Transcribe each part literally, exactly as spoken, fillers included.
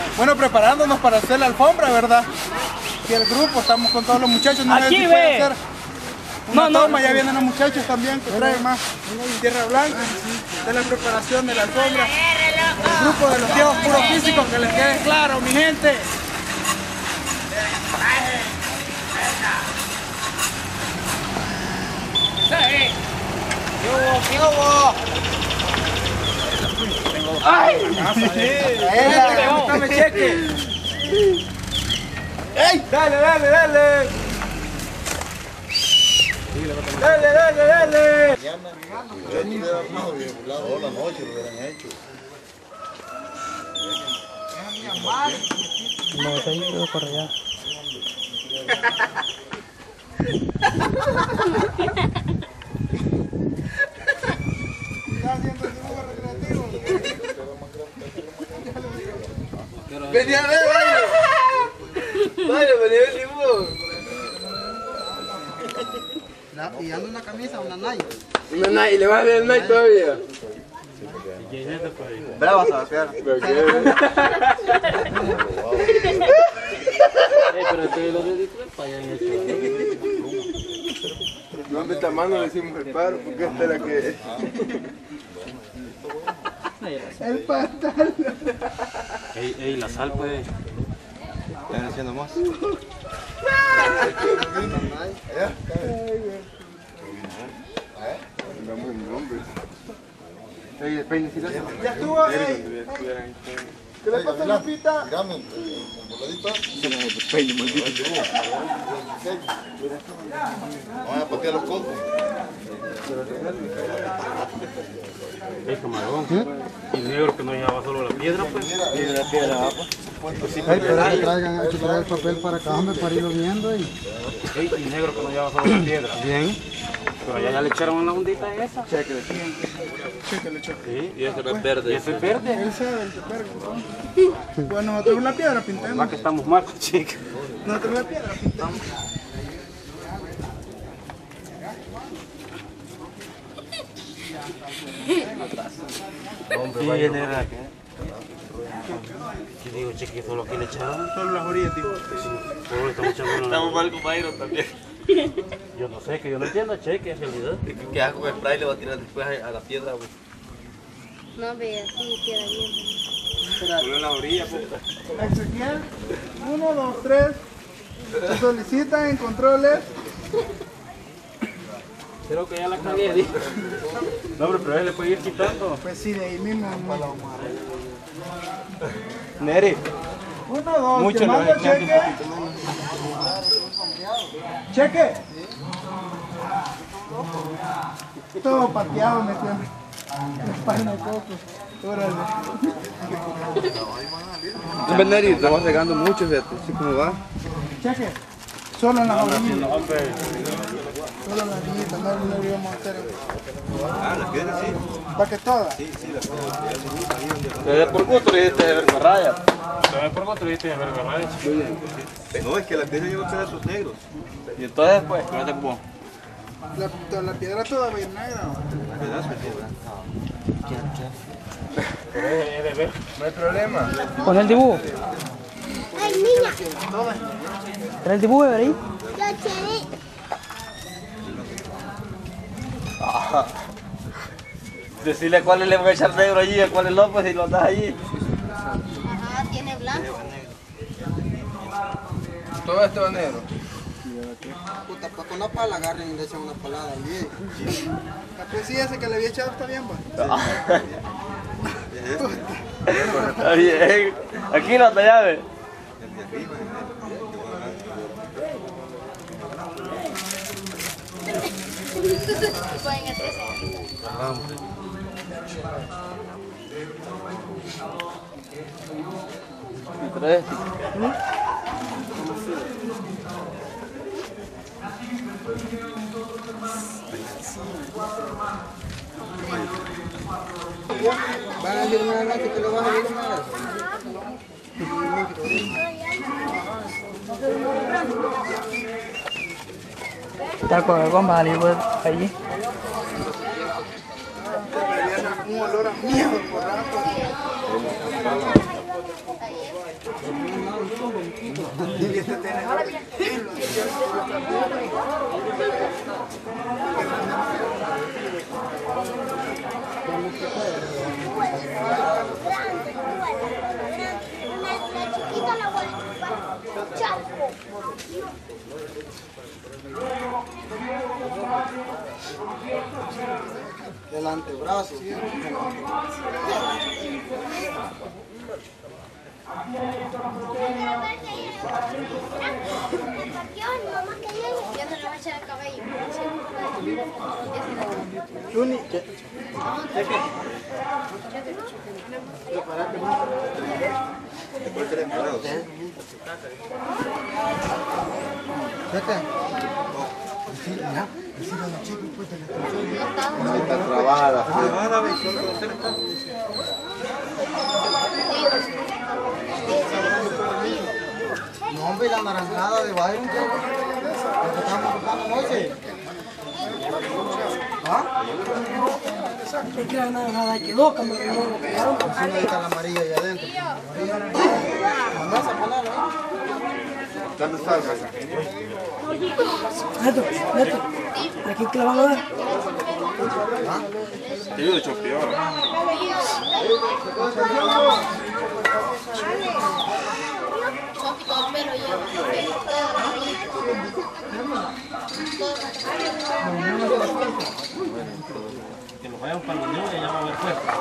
Bueno, preparándonos para hacer la alfombra, ¿verdad? Aquí el grupo, estamos con todos los muchachos. No sé Aquí si ve. puede hacer una No, no. toma, ya vienen los muchachos también que traen más tierra blanca de la preparación de la alfombra. El grupo de los viejos puros físicos, que les quede claro, mi gente. ¿Qué hubo? ¡Ay! ¡Dame cheque! ¡Ey! ¡Dale, dale, dale! ¡Dale, dale, dale! Toda la noche lo hubieran hecho. No, está ahí, creo, por allá. Venía a ver, baile. Baile, venía a ver el dibujo. Y anda una camisa, una Nike. Una Nike, ¿le vas a ver el Nike todavía? Bravo, Sebastián. Pero ustedes lo de para allá en hecho. No, de esta mano le hicimos el paro porque esta es la que... El pantalón. Ey, ey, la sal pues. Están haciendo más. Damos el nombre. Ey, el peine sí lo hace. Ya estuvo, ey. ¿Qué le pasa a Lupita? Mirame, el voladito. El peine, maldito. Vamos a patear los cocos. Ey, camarón. Y negro que no llevaba solo la piedra pues. Y la piedra, pues sí, Ay, pero que traigan, hay que traer el papel para acá, hombre, para irlo viendo. Y... Ey, y negro que no llevaba solo la piedra. Bien. Pero allá ya le echaron la ondita esa. Cheque, Chéquele, chéquele. Sí, y ese es verde. Y ese es verde. Él sabe el que perga. Bueno, nosotros en la piedra pintamos. Más que estamos mal, chica. Nosotros en la piedra pintamos. Hombre, vaya. ¿Quién era qué? ¿Qué digo, chiqui? ¿Solo aquí le echaron? Solo las orillas, tío. Solo le estamos echando una... Estamos mal con Byron también. Yo no sé, que yo no entiendo, cheque, en realidad. ¿Qué hago con spray? Le voy a tirar después a, a la piedra, güey. No, ve, así queda bien. Solo en la orilla, puta. Ezequiel, uno, dos, tres. Se solicitan en controles. Creo que ya la cagué, dijo. No, hombre, pero él le puede ir quitando. Pues sí, de ahí mismo. Neri. Uno, dos, Mucho te lo mando echando un cheque. Cheque. Todo pateado me tiene. Espalda de coco. Órale. No, Neri, te vas regando mucho, fíjate, así como va. Cheque. Solo en las orillas. Solo en las orillitas, no no lo íbamos a hacer. Ah, la piedra sí. ¿Para que todas? Sí, sí, la piedra. Te por gusto le diste de ver raya. Te ves por cuatro y te ves verdad. No, es que la piedra lleva pedazos negros. Y entonces, pues, ¿qué te pongo? La, la piedra toda bien negra. Pedazos de piedra. No hay problema. Pon el dibujo. Ay, niña, Trae el dibujo, ¿verdad? yo quiero. Decirle cuáles le voy a echar negro allí, a cuáles no, pues si lo das allí. Ajá, tiene blanco. Todo esto es negro. Puta, pues con una pala agarren y le echan una palada allí. Pues sí, ese que le había echado está bien, pues. Está bien. Aquí no te llave. Pueden hacer. Tres. Van a ir una noche que lo vas a ir más. Está con el gomba, allí. Un olor a miedo por rato. chiquita la voy a chupar. Chapo. Del antebrazo. Ya no le va a echar el cabello. Juni, ¿qué? Está trabada. No, hombre, la naranjada de baile. La que estamos buscando anoche. ¿Ah? Que la naranjada quedó, camarón. Así no está la amarilla allá adentro. Vamos a ponerla. ¿Dónde está el casa? Neto, neto. Aquí que la van a dar. Te digo de chopear. Todo el pelo lleva. Que nos vayan para los niños y ya va a haber fuerza.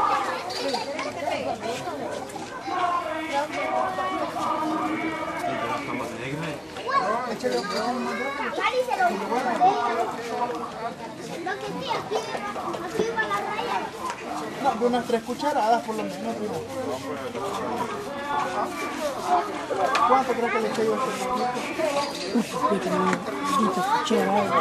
Lo que sí, aquí, aquí va la raya. No, de unas tres cucharadas por lo menos. ¿No? ¿Cuánto crees que le eché yo a este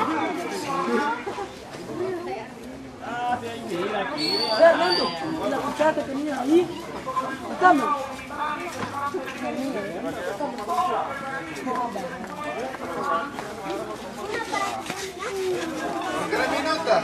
Fernando, la cuchara que tenía ahí. Dame. ¿Tres minutos?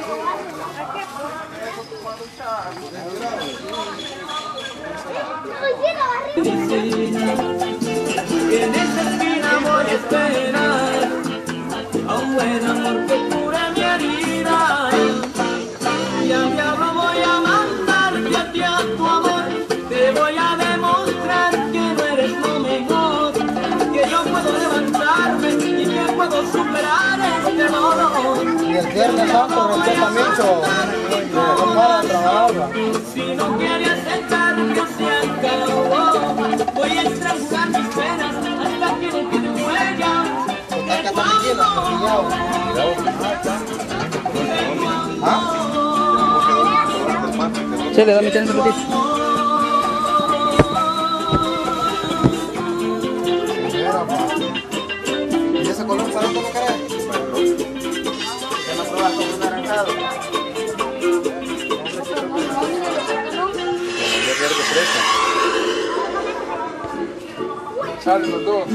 En esta esquina voy a esperar a un buen amor que cure mi herida. Y al diablo voy a mandarte a ti a tu amor. Te voy a demostrar que no eres lo mejor, que yo puedo levantarme y que puedo superar este dolor. Y el viernes santo respetamiento. No para de trabajar. Si no quieres aceptar que se acabó, voy a estrangular mis penas hasta que no quede huella de tu amor. Sí, le da mi chance un ratito. ¿Y ese color para esto lo querés? ¿Ya no probaste un naranjado? Ya quiero que crezca. Salen los dos.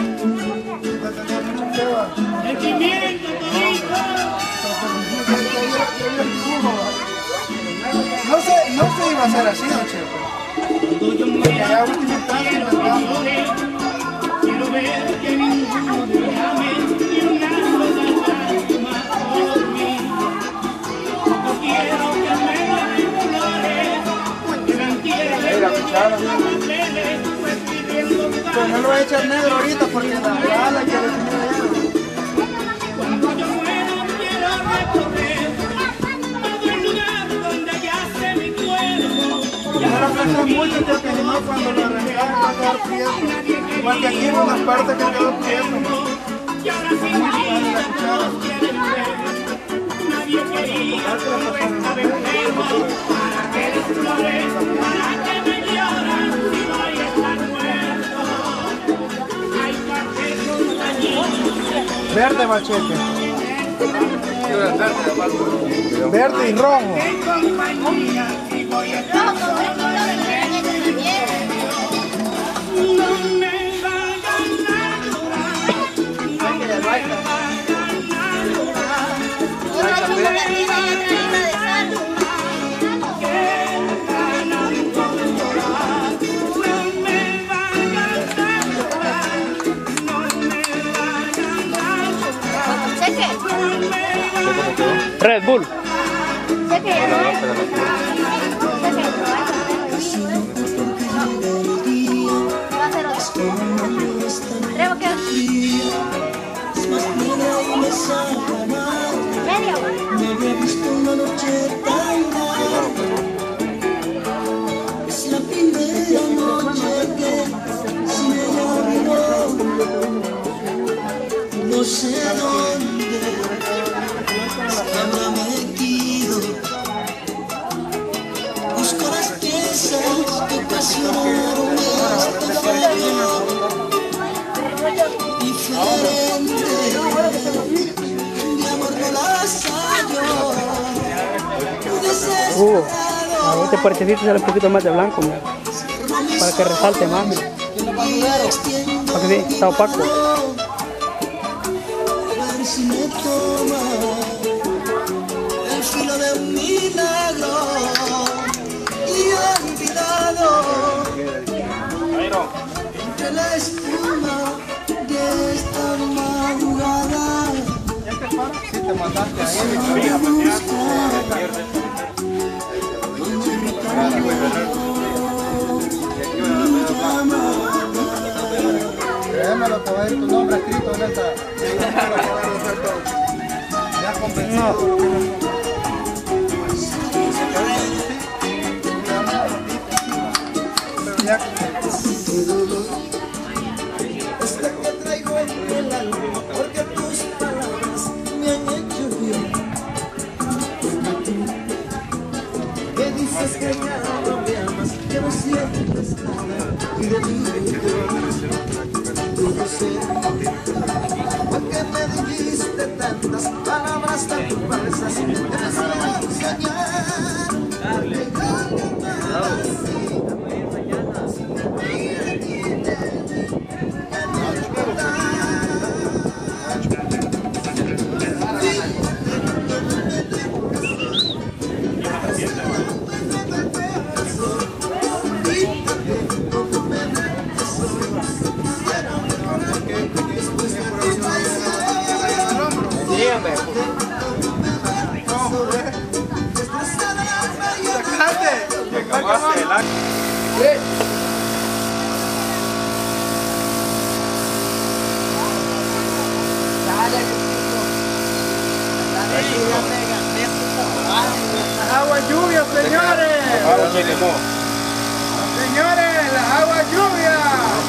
No se, no se iba a hacer así, don Chepe. Porque ya última instancia intentamos. Quiero ver que ninguno te ame y una sola lágrima por mí. No quiero que me den flores, que me entierren Ahí la cuchara. los papeles, pues pidiendo Pero no lo voy a echar negro ahorita porque la bala que le tenía negro. cuando yo muero quiero recorrer todo el lugar donde yace mi cuerpo. No lo aprecio mucho, tío, que si no cuando lo arrancaron va a quedar prieto. Igual que aquí en unas partes que quedó prieto. Y ahora sin ti todos quieren ver. Nadie quería como esta vez tengo para que les flores, para que me lloran si voy a estar muerto. Hay cafés con dañinos, Verde machete. Quiero hacer, Verde y rojo. en compañía y voy a estar Rojo, pero no lo ven en esta también. no me vayan a llorar, no me vayan a llorar. Uno es una de arriba y otra es una de sal. Que van a llorar, no me vayan Red Bull. Sé que ya no es. Sé que no va a ser otro. Creo que media hora. Es la primera noche que sin ella vivo. No sé dónde habrá metido. Busco las piezas que ocasionaron este fallo diferente. Mi amor no las hallo. Uh, a este puertecito sale un poquito más de blanco, mira, para que resalte más, mira. Para que sí, está opaco. A ver si me toma el filo de un milagro y olvidado entre la espuma de esta madrugada. Si te mandaste a él, créemelo, te va a ir tu nombre escrito en esta. Ya convencido. Esta que traigo en el alma, porque tus palabras me han hecho bien. Que dices que ya no me amas, que no sientes nada, y de mí yo no sé. Porque me dijiste tantas palabras tan falsas, que me hacían soñar. Las aguas lluvias, señores. Señores, las aguas lluvias.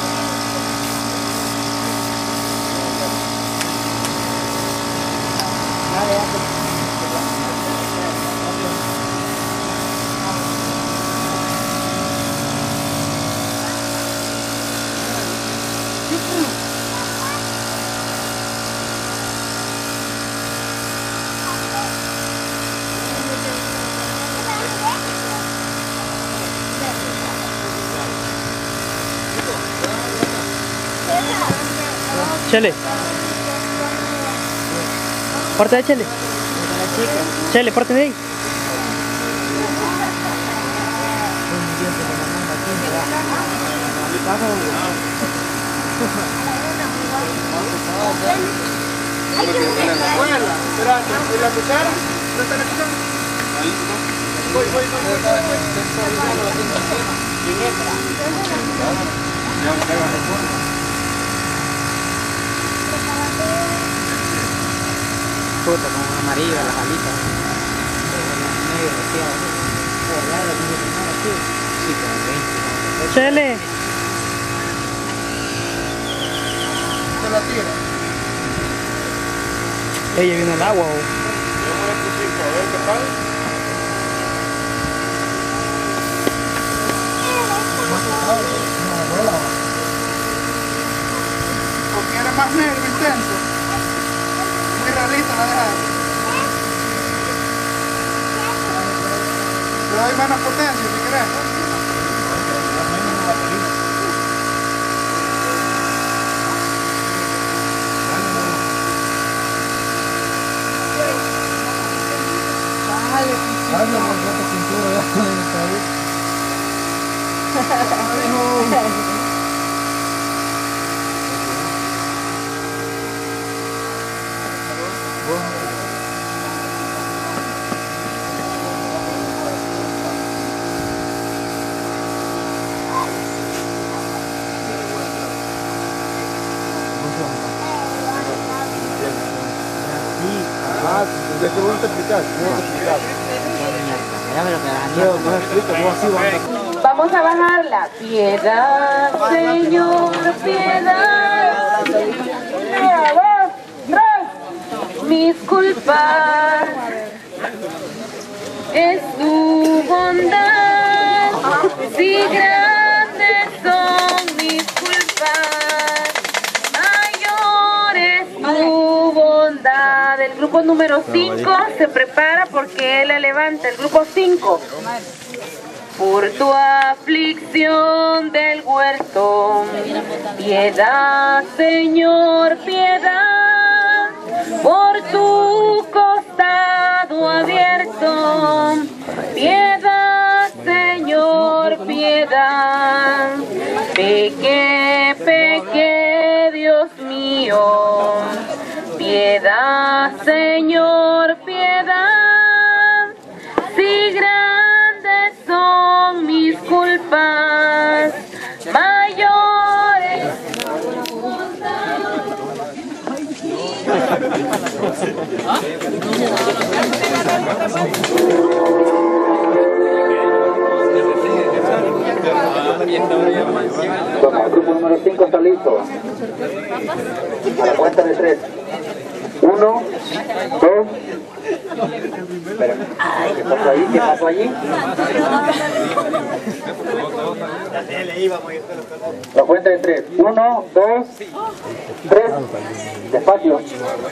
Chele. Parte de Chele. Chele, parte de ahí. Bueno, espérate, ¿y la cuchara? ¿Dónde está la cuchara? Voy, voy, voy, Puta, con amarillo, las alitas. Negro, sí, con veinte. Chele. Se la tira. Ella viene el agua. Yo me puse a ver qué tal. Porque era más negro, intenso. Muy rarito la dejaron. Le doy menos potencia si querés. Hazlo con otra cintura ya en el país. Ah, ¿de qué vos te explicas? ¿Cómo te explicas? No, no explica, no así va. Vamos a bajarla. Piedad, Señor, piedad. Una, dos, tres. Mis culpas es tu bondad. Si grandes son mis culpas, mayor es tu bondad. El grupo número cinco se prepara porque él la levanta. El grupo cinco. Por tu aflicción del huerto, piedad, Señor, piedad. Por tu costado abierto, piedad, Señor, piedad. Pequé, pequé, Dios mío, piedad, Señor, piedad. Si grandes son mis culpas, mayores. Bueno, el grupo número cinco está listo. A la cuenta de tres. Uno, dos. Espera, ¿qué pasó allí? ¿Qué pasó allí? La cuenta de tres. Uno, dos, tres. Despacio.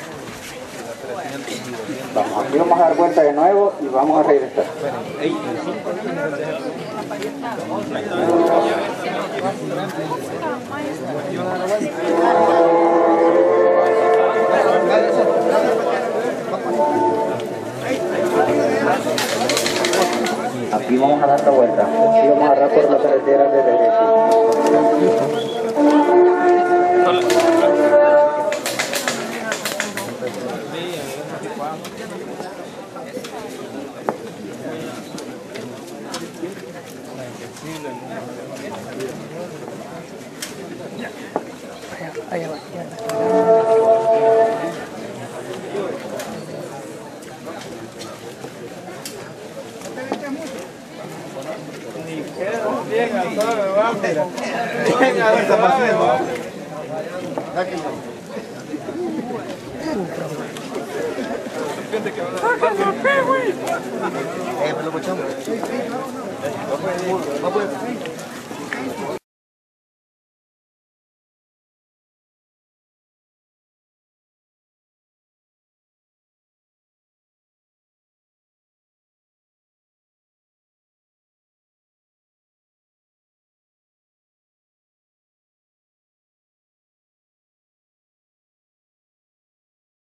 Vamos, aquí vamos a dar vuelta de nuevo y vamos a regresar. Aquí vamos a dar la vuelta. Aquí vamos a agarrar por la carretera de regreso. Allá va, Bien, al suave, vamos. Bien, al suave, vamos. Eh, me lo escuchamos.